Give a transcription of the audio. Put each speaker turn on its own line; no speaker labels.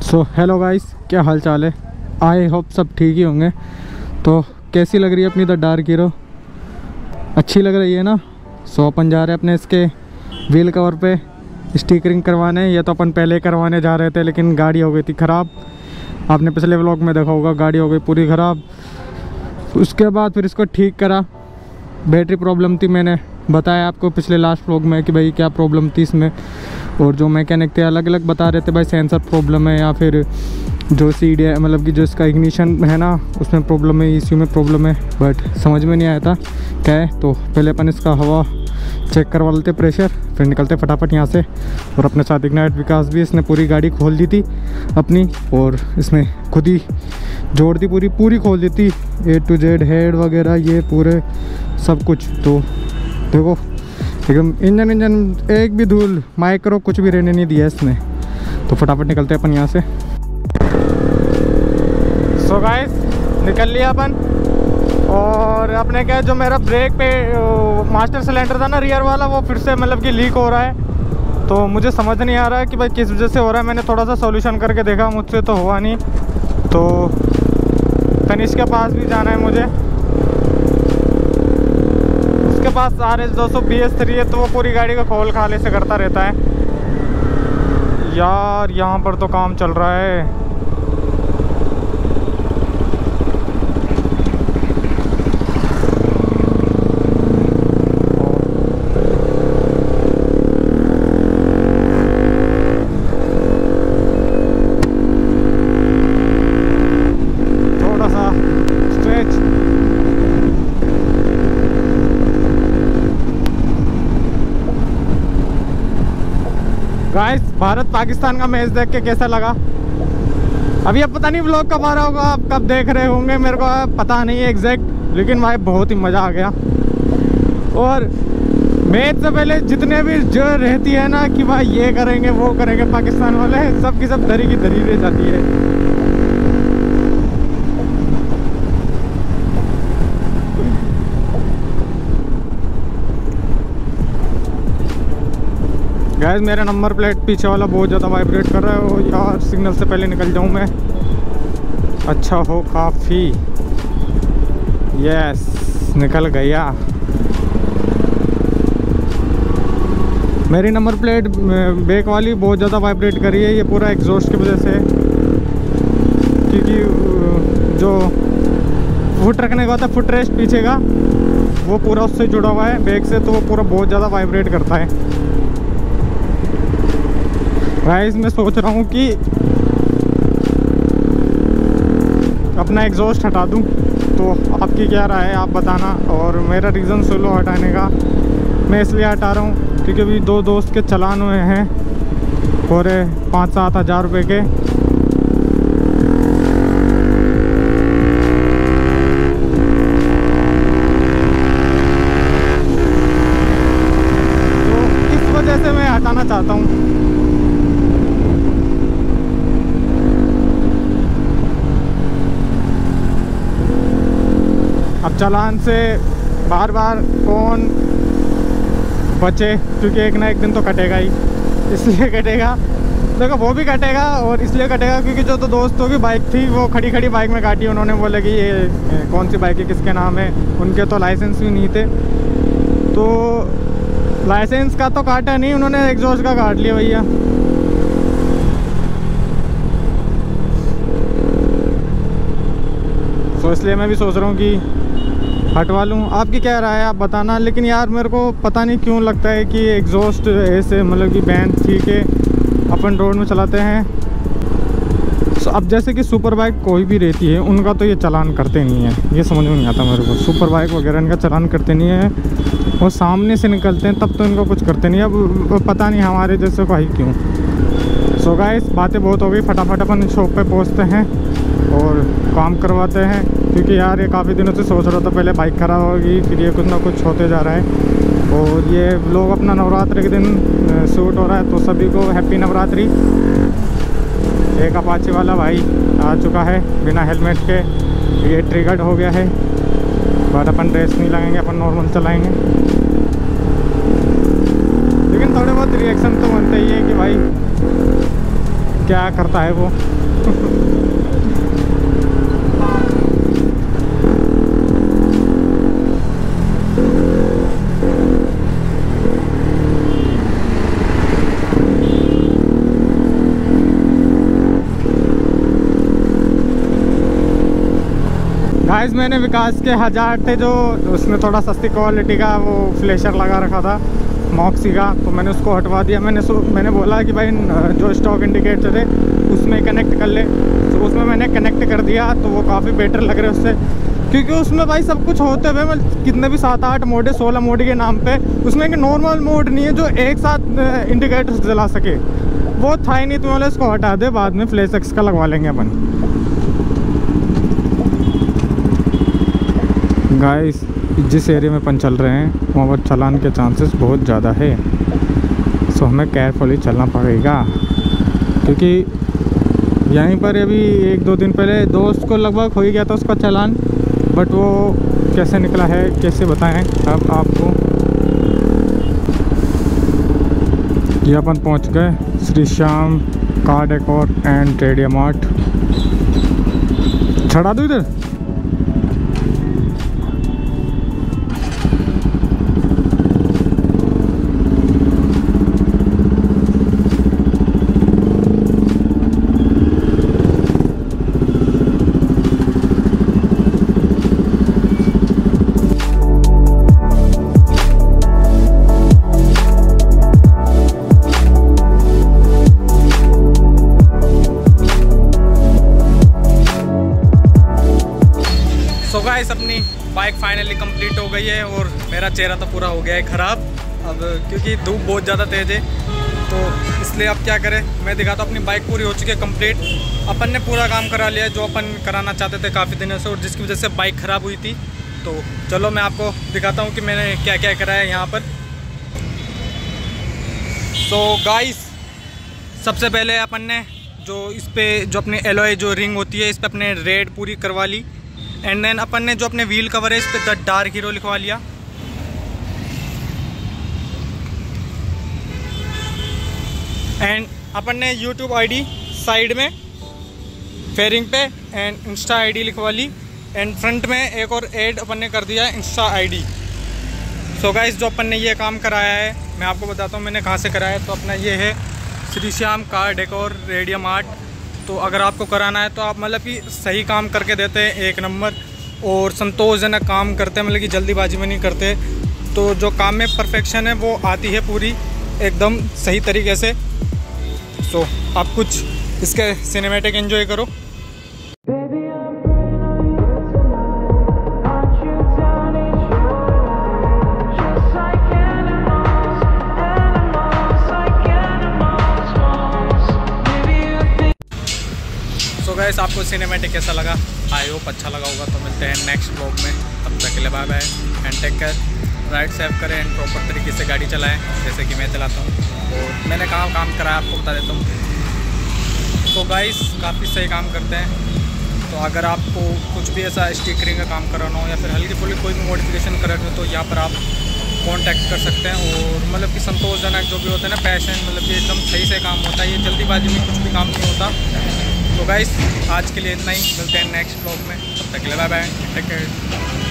So hello guys, क्या हाल चाल है। आई होप सब ठीक ही होंगे। तो कैसी लग रही है अपनी द डार्क हीरो? अच्छी लग रही है ना। सो अपन जा रहे हैं अपने इसके व्हील कवर पे स्टिकरिंग करवाने। ये तो अपन पहले करवाने जा रहे थे, लेकिन गाड़ी हो गई थी ख़राब। आपने पिछले व्लॉग में देखा होगा, गाड़ी हो गई पूरी ख़राब। उसके बाद फिर इसको ठीक करा। बैटरी प्रॉब्लम थी, मैंने बताया आपको पिछले लास्ट व्लॉग में कि भाई क्या प्रॉब्लम थी इसमें। और जो मैकेनिक थे अलग अलग बता रहे थे, भाई सेंसर प्रॉब्लम है या फिर जो सीडी है, मतलब कि जो इसका इग्निशन है ना उसमें प्रॉब्लम है, ECU में प्रॉब्लम है। बट समझ में नहीं आया था क्या है। तो पहले अपन इसका हवा चेक करवा लेते, प्रेशर, फिर निकलते फटाफट यहाँ से। और अपने साथ इग्नाइट विकास भी, इसने पूरी गाड़ी खोल दी थी अपनी, और इसने खुद ही जोड़ दी, पूरी खोल दी थी, A to Z हेड वगैरह ये पूरे सब कुछ। तो देखो एकदम इंजन एक भी धूल माइक्रो कुछ भी रहने नहीं दिया इसने। तो फटाफट निकलते हैं अपन यहाँ से। सो गाइस, निकल लिया अपन। और अपने क्या, जो मेरा ब्रेक पे मास्टर सिलेंडर था ना रियर वाला, वो फिर से मतलब कि लीक हो रहा है। तो मुझे समझ नहीं आ रहा है कि भाई किस वजह से हो रहा है। मैंने थोड़ा सा सॉल्यूशन करके देखा, मुझसे तो हुआ नहीं। तो तनिष्क के पास भी जाना है मुझे। उसके पास RS 200 BS3 है, तो वो पूरी गाड़ी का खोल खाले से करता रहता है। यार यहाँ पर तो काम चल रहा है। गाइस, भारत पाकिस्तान का मैच देख के कैसा लगा? अभी अब पता नहीं व्लॉग कब आ रहा होगा, आप कब देख रहे होंगे मेरे को पता नहीं है एग्जैक्ट, लेकिन भाई बहुत ही मज़ा आ गया। और मैच से पहले जितने भी जो रहती है ना कि भाई ये करेंगे वो करेंगे पाकिस्तान वाले, सब की सब धरी की धरी रह जाती है। गाइस, मेरा नंबर प्लेट पीछे वाला बहुत ज़्यादा वाइब्रेट कर रहा है। और यार सिग्नल से पहले निकल जाऊं मैं, अच्छा हो काफ़ी। यस, निकल गया। मेरी नंबर प्लेट बैक वाली बहुत ज़्यादा वाइब्रेट कर रही है। ये पूरा एग्जॉस्ट की वजह से, क्योंकि जो फुट रखने का होता है, फुट रेस्ट पीछे का, वो पूरा उससे जुड़ा हुआ है बैक से, तो वो पूरा बहुत ज़्यादा वाइब्रेट करता है। गाइस, मैं सोच रहा हूँ कि अपना एग्जॉस्ट हटा दूँ। तो आपकी क्या राय है, आप बताना। और मेरा रीज़न सुन लो हटाने का, मैं इसलिए हटा रहा हूँ क्योंकि अभी 2 दोस्त के चलान हुए हैं पूरे 5-7 हज़ार रुपये के। तो इस वजह से मैं हटाना चाहता हूँ। अब चालान से बार बार कौन बचे, क्योंकि एक ना एक दिन तो कटेगा ही, इसलिए कटेगा। देखो वो भी कटेगा, और इसलिए कटेगा क्योंकि जो तो दोस्तों की बाइक थी वो खड़ी खड़ी बाइक में काटी उन्होंने। बोले कि ये कौन सी बाइक है, किसके नाम है। उनके तो लाइसेंस भी नहीं थे, तो लाइसेंस का तो काटा नहीं उन्होंने, एग्जॉस्ट का काट लिया भैया। तो इसलिए मैं भी सोच रहा हूँ कि हटवा लूँ। आपकी क्या राय है, आप बताना। लेकिन यार मेरे को पता नहीं क्यों लगता है कि एग्जॉस्ट ऐसे मतलब कि बैंड ठीक है अपन रोड में चलाते हैं। तो अब जैसे कि सुपर बाइक कोई भी रहती है, उनका तो ये चालान करते नहीं है, ये समझ में नहीं आता मेरे को। सुपर बाइक वगैरह इनका चालान करते नहीं है, वो सामने से निकलते हैं तब तो इनको कुछ करते नहीं। अब पता नहीं हमारे जैसे भाई क्यों। सो गाइस, बातें बहुत हो गई, फटाफट अपन शॉप पे पहुँचते हैं और काम करवाते हैं। क्योंकि यार ये काफ़ी दिनों से सोच रहा था, पहले बाइक खराब होगी, फिर ये कुछ ना कुछ होते जा रहा है। और ये लोग अपना नवरात्रि के दिन शूट हो रहा है, तो सभी को हैप्पी नवरात्रि। एक अपाचे वाला भाई आ चुका है बिना हेलमेट के, ये ट्रिगर्ड हो गया है। पर अपन रेस नहीं लगाएंगे, अपन नॉर्मल चलाएंगे। लेकिन थोड़े बहुत रिएक्शन तो बनते ही है कि भाई क्या करता है वो। गाइस मैंने विकास के 1000 थे जो उसने थोड़ा सस्ती क्वालिटी का वो फ्लैशर लगा रखा था मॉक्सी का, तो मैंने उसको हटवा दिया। मैंने बोला कि भाई जो स्टॉक इंडिकेटर थे उसमें कनेक्ट कर ले, तो उसमें मैंने कनेक्ट कर दिया, तो वो काफ़ी बेटर लग रहे उससे, क्योंकि उसमें भाई सब कुछ होते हुए मैं कितने भी 7-8 मोड है 16 मोड के नाम पे, उसमें एक नॉर्मल मोड नहीं है जो एक साथ इंडिकेटर जला सके, वो था ही नहीं। तो मैंने इसको हटा दे, बाद में फ्लैश एक्स का लगवा लेंगे अपन। गाइस जिस एरिया में अपन चल रहे हैं वहाँ पर चालान के चांसेस बहुत ज़्यादा है, सो हमें केयरफुली चलना पड़ेगा, क्योंकि यहीं पर अभी 1-2 दिन पहले दोस्त को लगभग हो ही गया था उसका चालान, बट वो कैसे निकला है कैसे बताएं अब आपको। ये अपन पहुँच गए Shri Shyam car decor and radium mart. छड़ा दो इधर।
सो गाइस अपनी बाइक फाइनली कंप्लीट हो गई है और मेरा चेहरा तो पूरा हो गया है ख़राब अब, क्योंकि धूप बहुत ज़्यादा तेज़ है, तो इसलिए अब क्या करें। मैं दिखाता हूँ अपनी बाइक पूरी हो चुकी है कंप्लीट। अपन ने पूरा काम करा लिया जो अपन कराना चाहते थे काफ़ी दिनों से, और जिसकी वजह से बाइक ख़राब हुई थी। तो चलो मैं आपको दिखाता हूँ कि मैंने क्या क्या कराया है यहाँ पर। सो गाइस सबसे पहले अपन ने जो इस पर जो अपने एलॉय जो रिंग होती है इस पर अपने रेड पूरी करवा ली, एंड देन अपन ने जो अपने व्हील कवर है इस पे द डार्क हीरो लिखवा लिया। एंड अपन ने यूट्यूब आईडी साइड में फेयरिंग पे एंड इंस्टा आईडी लिखवा ली, एंड फ्रंट में एक और ऐड अपन ने कर दिया है इंस्टा आईडी। सो गाइस जो अपन ने ये काम कराया है मैं आपको बताता हूँ मैंने कहाँ से कराया है। तो अपना ये है Shri Shyam car decor radium mart. तो अगर आपको कराना है तो आप मतलब कि सही काम करके देते हैं, एक नंबर, और संतोषजनक काम करते हैं, मतलब कि जल्दीबाजी में नहीं करते। तो जो काम में परफेक्शन है वो आती है पूरी एकदम सही तरीके से। सो आप कुछ इसके सिनेमैटिक एंजॉय करो। सो गाइस आपको सिनेमैटिक कैसा लगा? आई होप अच्छा लगा होगा। तो मिलते हैं नेक्स्ट व्लॉग में, तब तक के लिए bye bye and take care. Ride safe करें एंड प्रॉपर तरीके से गाड़ी चलाएं जैसे कि मैं चलाता हूँ। और मैंने कहाँ काम कराया आपको बता देता हूँ। तो गाइस काफ़ी सही काम करते हैं। तो अगर आपको कुछ भी ऐसा स्टिकरिंग का काम कराना हो या फिर हल्की फुल्की कोई भी मॉडिफिकेशन कराना हो तो यहाँ पर आप कॉन्टैक्ट कर सकते हैं। और मतलब कि संतोषजनक जो भी होता है ना, पैशन, मतलब कि एकदम सही से काम होता है, ये जल्दीबाजी में कुछ भी काम नहीं होता। तो गाइस आज के लिए इतना ही, मिलते हैं नेक्स्ट व्लॉग में, तब तक के लिए बाय बाय, टेक केयर।